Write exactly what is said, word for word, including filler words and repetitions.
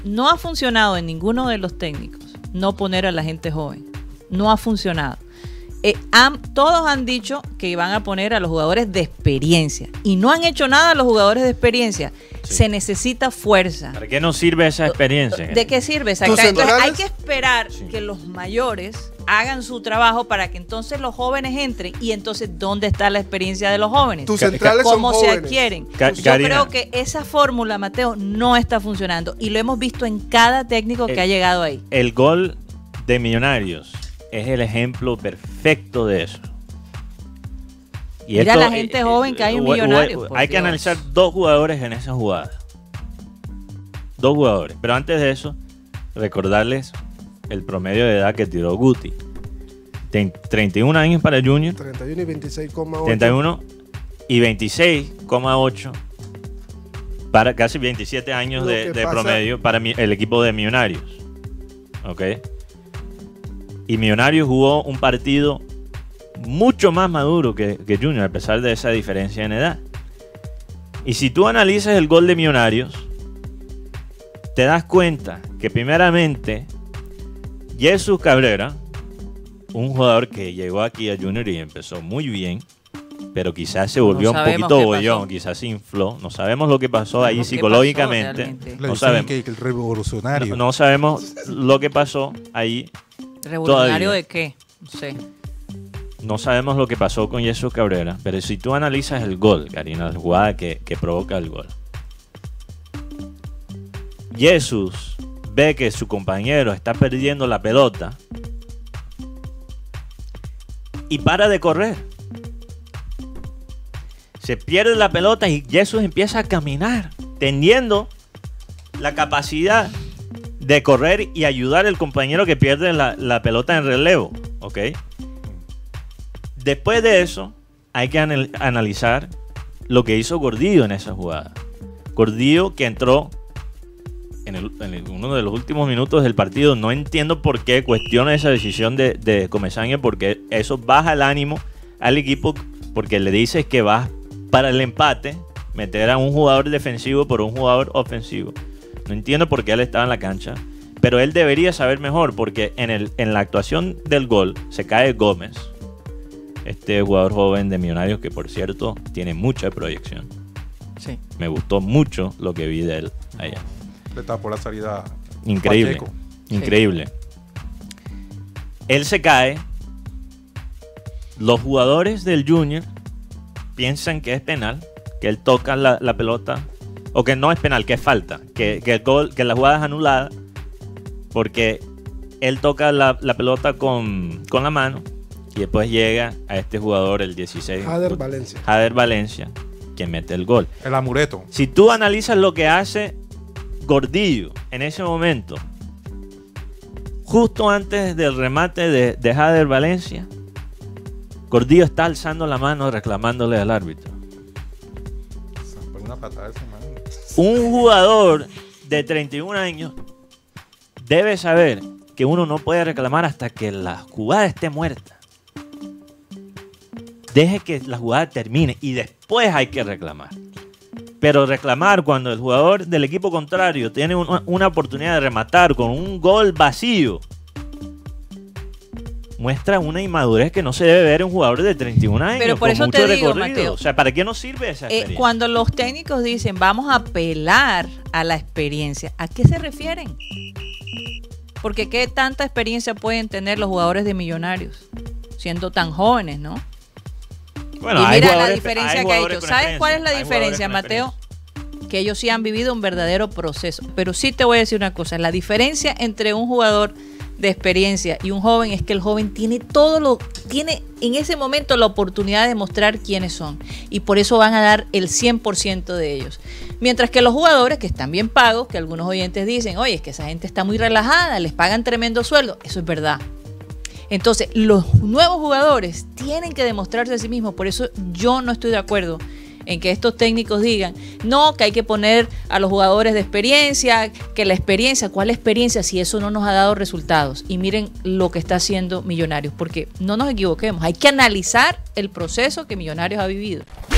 no ha funcionado en ninguno de los técnicos no poner a la gente joven. No ha funcionado. Eh, han, todos han dicho que iban a poner a los jugadores de experiencia y no han hecho nada los jugadores de experiencia. Sí. Se necesita fuerza. ¿Para qué nos sirve esa experiencia? ¿De qué sirve? Exactamente. Entonces hay que esperar sí. que los mayores hagan su trabajo para que entonces los jóvenes entren. Y entonces, ¿dónde está la experiencia de los jóvenes? Tus centrales ¿Cómo son se jóvenes. adquieren? Ca Yo Karina. creo que esa fórmula, Mateo, no está funcionando y lo hemos visto en cada técnico el, que ha llegado ahí. El gol de Millonarios es el ejemplo perfecto de eso. Y Mira esto, la gente eh, joven que hay en Millonarios. Hay que analizar dos jugadores en esa jugada. Dos jugadores. Pero antes de eso, recordarles el promedio de edad que tiró Guti. treinta y un años para el Junior. treinta y uno y veintiséis coma ocho. treinta y uno y veintiséis coma ocho para casi veintisiete años de, de promedio para mi, el equipo de Millonarios. ¿Ok? Y Millonarios jugó un partido mucho más maduro que, que Junior, a pesar de esa diferencia en edad. Y si tú analizas el gol de Millonarios, te das cuenta que primeramente Jesús Cabrera, un jugador que llegó aquí a Junior y empezó muy bien, pero quizás se volvió no un poquito bollón, quizás se infló. No sabemos lo que pasó ahí psicológicamente. Pasó, no sabemos. Que, que el revolucionario. No, no sabemos lo que pasó ahí. ¿Revolucionario todavía. de qué? No sé. No sabemos lo que pasó con Jesús Cabrera, pero si tú analizas el gol, Karina, la jugada que, que provoca el gol. Jesús ve que su compañero está perdiendo la pelota y para de correr. Se pierde la pelota y Jesús empieza a caminar, teniendo la capacidad de correr y ayudar al compañero que pierde la, la pelota en relevo. ¿Ok? Después de eso, hay que anal analizar lo que hizo Gordillo en esa jugada. Gordillo que entró en, el, en el, uno de los últimos minutos del partido. No entiendo por qué cuestiona esa decisión de, de Comesaña, porque eso baja el ánimo al equipo, porque le dices que vas para el empate, meter a un jugador defensivo por un jugador ofensivo. No entiendo por qué él estaba en la cancha, pero él debería saber mejor, porque en, el, en la actuación del gol se cae Gómez, este jugador joven de Millonarios que, por cierto, tiene mucha proyección. Sí. Me gustó mucho lo que vi de él allá. Le tapó la salida. Increíble, Pacheco. increíble. Sí. Él se cae. Los jugadores del Junior piensan que es penal, que él toca la, la pelota, o que no es penal, que es falta, que, que, el gol, que la jugada es anulada, porque él toca la, la pelota con, con la mano. Y después llega a este jugador, el dieciséis. Jader Valencia. Jader Valencia, que mete el gol. El amuleto. Si tú analizas lo que hace Gordillo en ese momento, justo antes del remate de, de Jader Valencia, Gordillo está alzando la mano reclamándole al árbitro. Una patada de esa mano. Un jugador de treinta y un años debe saber que uno no puede reclamar hasta que la jugada esté muerta. Deje que la jugada termine y después hay que reclamar. Pero reclamar cuando el jugador del equipo contrario tiene una, una oportunidad de rematar con un gol vacío muestra una inmadurez que no se debe ver en un jugador de treinta y un años. Pero por con eso mucho te digo, recorrido. Mateo, o sea, ¿para qué nos sirve esa experiencia? Eh, cuando los técnicos dicen vamos a apelar a la experiencia, ¿a qué se refieren? Porque qué tanta experiencia pueden tener los jugadores de Millonarios siendo tan jóvenes, ¿no? Bueno, y hay mira la jugadores- diferencia hay que ha jugadores hecho. con ¿Sabes cuál es la experiencia, hay diferencia, jugadores con Mateo? Que ellos sí han vivido un verdadero proceso. Pero sí te voy a decir una cosa. La diferencia entre un jugador de experiencia y un joven es que el joven tiene todo lo... Tiene en ese momento la oportunidad de mostrar quiénes son. Y por eso van a dar el cien por ciento de ellos. Mientras que los jugadores que están bien pagos, que algunos oyentes dicen, oye, es que esa gente está muy relajada, les pagan tremendo sueldo. Eso es verdad. Entonces, los nuevos jugadores tienen que demostrarse a sí mismos. Por eso yo no estoy de acuerdo en que estos técnicos digan, no, que hay que poner a los jugadores de experiencia, que la experiencia, ¿cuál experiencia si eso no nos ha dado resultados? Y miren lo que está haciendo Millonarios, porque no nos equivoquemos, hay que analizar el proceso que Millonarios ha vivido.